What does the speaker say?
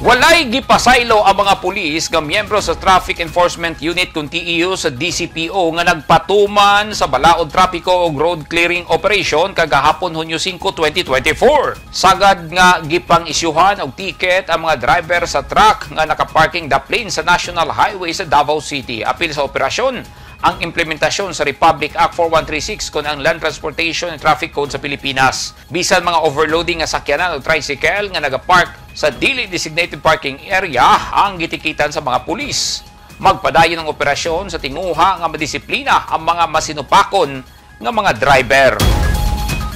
Walay gipasaylo ang mga pulis nga miyembro sa Traffic Enforcement Unit kung TEU sa DCPO nga nagpatuman sa balaod trapiko o road clearing operation kagahapon Hunyo 5, 2024. Sagad nga gipang isyuhan og ticket ang mga driver sa truck nga nakaparking daplin sa National Highway sa Davao City. Apil sa operasyon ang implementasyon sa Republic Act 4136 kon ang Land Transportation and Traffic Code sa Pilipinas. Bisan mga overloading nga sakyanan o tricycle nga nagapark sa dili designated parking area ang gitikitan sa mga pulis. Magpadayon ang operasyon sa tinguha nga madisiplina ang mga masinupakon nga mga driver.